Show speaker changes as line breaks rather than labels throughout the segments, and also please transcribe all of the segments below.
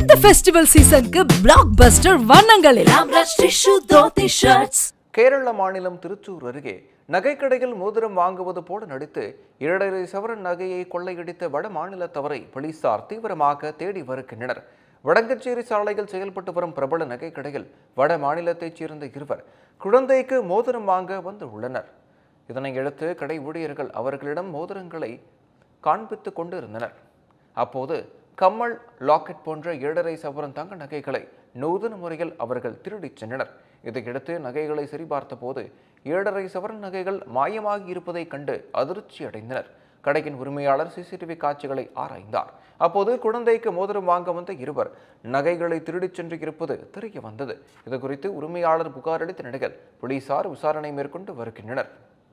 இந்த ஃபெஸ்டிவல் சீசனுக்கு பிளாக்பஸ்டர் வண்ணங்களில் ஆம்ரஷ் டிஷ்யூ தோத்தி ஷர்ட்ஸ்.
கேரள மாநிலம் திருச்சூர் அருகே நகைக்கடையில் மோதிரம் வாங்குவது போல நடித்து 2.5 சவரன் நகையை கொள்ளையடித்த வட மாநிலத்தவரை போலீசார் தீவிரமாக தேடி வருகின்றனர். வடங்கச்சேரி சாலையில் செயல்பட்டு வரும் பிரபல நகைக்கடையில் வட மாநிலத்தைச் சேர்ந்த இருவர் குழந்தைக்கு மோதிரம் வாங்க வந்துள்ளனர். இதனையடுத்து கடை ஊழியர்கள் அவர்களிடம் மோதிரங்களை காண்பித்துக் கொண்டிருந்தனர். அப்போது கம்மல், லாக்கெட் போன்ற 7.5 சவரன் தங்க நகைகளை நூதன முறையில் அவர்கள் திருடிச் சென்றனர். இதையடுத்து நகைகளை சரிபார்த்த போது 7.5 சவரன் நகைகள் மாயமாகி இருப்பதைக் கண்டு அதிர்ச்சி அடைந்தனர். கடையின் உரிமையாளர் சிசிடிவி காட்சிகளை ஆராய்ந்தார். அப்போது குழந்தைக்கு மோதிரம் வாங்க வந்த இருவர் நகைகளை திருடிச் சென்று இருப்பது தெரிய வந்தது. இதுகுறித்து உரிமையாளர் புகார் அளித்த நிலையில் போலீசார் விசாரணை மேற்கொண்டு வருகின்றனர்.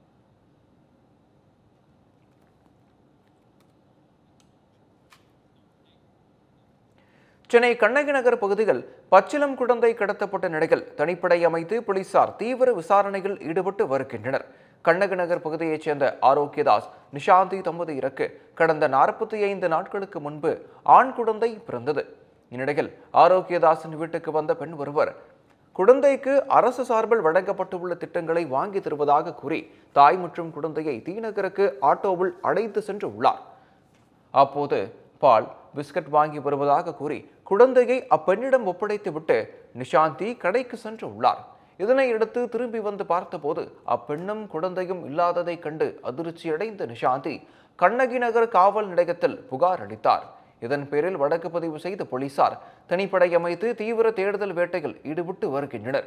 சென்னை கண்ணகி நகர் பகுதியில் பச்சிளம் குழந்தை கடத்தப்பட்ட நிலையில் தனிப்படை அமைத்து போலீசார் தீவிர விசாரணையில் ஈடுபட்டு வருகின்றனர். கண்ணகி நகர் பகுதியைச் சேர்ந்த ஆரோக்கியதாஸ், நிஷாந்தி தம்பதியருக்கு கடந்த 45 நாட்களுக்கு முன்பு ஆண் குழந்தை பிறந்தது. இந்நிலையில் ஆரோக்கியதாசின் வீட்டுக்கு வந்த பெண் ஒருவர் குழந்தைக்கு அரசு சார்பில் வழங்கப்பட்டுள்ள திட்டங்களை வாங்கி தருவதாக கூறி தாய் மற்றும் குழந்தையை தீநகருக்கு ஆட்டோவில் அழைத்து சென்று உள்ளார். அப்போது பால், பிஸ்கட் வாங்கி வருவதாக கூறி குழந்தையை அப்பெண்ணிடம் ஒப்படைத்துவிட்டு நிஷாந்தி கடைக்கு சென்று உள்ளார். இதனையடுத்து திரும்பி வந்து பார்த்தபோது அப்பெண்ணும் குழந்தையும் இல்லாததை கண்டு அதிர்ச்சியடைந்த நிஷாந்தி கண்ணகி நகர் காவல் நிலையத்தில் புகார் அளித்தார். இதன் பேரில் வழக்கு பதிவு செய்த போலீசார் தனிப்படை அமைத்து தீவிர தேடுதல் வேட்டையில் ஈடுபட்டு வருகின்றனர்.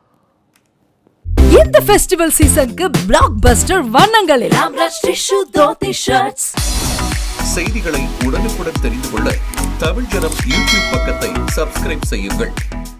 இந்த ஃபெஸ்டிவல் சீசனுக்கு பிளாக்பஸ்டர் வண்ணங்களில் ஆம்ரஷ் டிஷ்யூ தோத்தி ஷர்ட்ஸ்.
செய்திகளை உடனுக்குடன் தெரிந்து கொள்ள தமிழ் ஜனம் யூடியூப் பக்கத்தை சப்ஸ்கிரைப் செய்யுங்கள்.